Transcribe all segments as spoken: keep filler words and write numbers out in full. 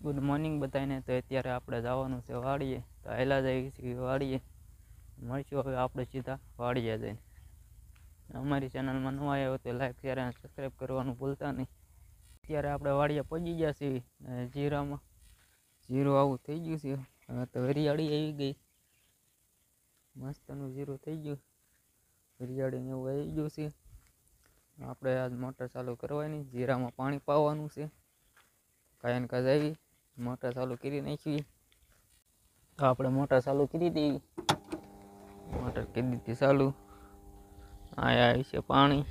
Good morning બધાને. તો અત્યારે આપણે જવાનું છે વાડીએ, તો આયલા જઈએ છીએ વાડીએ. મળશું હવે આપણે સીધા વાડીએ જઈને. અમારી ચેનલમાં નવા આવ્યો તો લાઈક શેર અને સબસ્ક્રાઈબ કરવાનું ભૂલતા નહીં. અત્યારે આપણે વાડીએ પહોંચી ગયા છીએ જીરામાં. જીરું આવું થઈ ગયું છે. હવે તો હરિયાળી આવી ગઈ, મસ્તનું જીરું થઈ ગયું. હરિયાળીને એવું આવી ગયું છે. આપણે આજ મોટર ચાલુ કરવાની, જીરામાં પાણી પાવાનું છે. કાયન કાજ આવી મોટર ચાલુ કરી નાખી. તો આપણે મોટર ચાલુ કરી દઈએ. મોટર કરી દીધી ચાલુ. આયા આવી છે પાણી.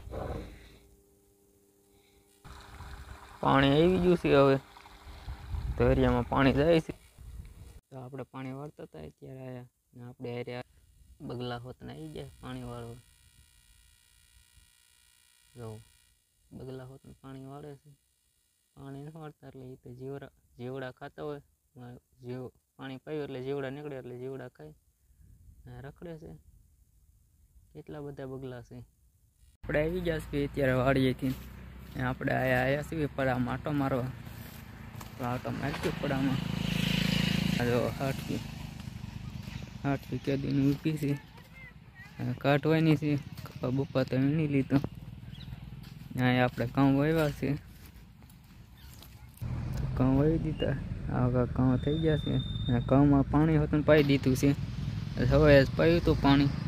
પાણી આવી ગયું છે. હવે તો એરિયામાં પાણી જાય છે. તો આપણે પાણી વાળતા હતા અત્યારે આયા ને આપણે એરિયા બગલા હોત ને આવી જાય પાણી વાળવા. જો બગલા હોત ને પાણી વાળે છે. પાણી ન વાળતા એટલે એ તો જીવડા જીવડા ખાતા હોય. જીવ પાણી પાયું એટલે જીવડા નીકળે એટલે જીવડા ખાય રખડે છે. કેટલા બધા બગલા છે. આપણે આવી ગયા છીએ અત્યારે વાડીએથી. આપણે આયા આવ્યા છીએ પડામાં આટો મારવા. તો આટો મારશું પડામાં. જો હાટકી હાટકી કેદીની ઊભી છે, કાઢવાની છે. કપા બપા તો એની લીધો. અહીંયા આપણે ઘઉં વાવ્યા છે. ઘઉં વાવી દીધા. આવા ઘઉં થઈ ગયા છે. ઘઉંમાં પાણી હતું પાઈ દીધું છે. હવે પાયું હતું પાણી.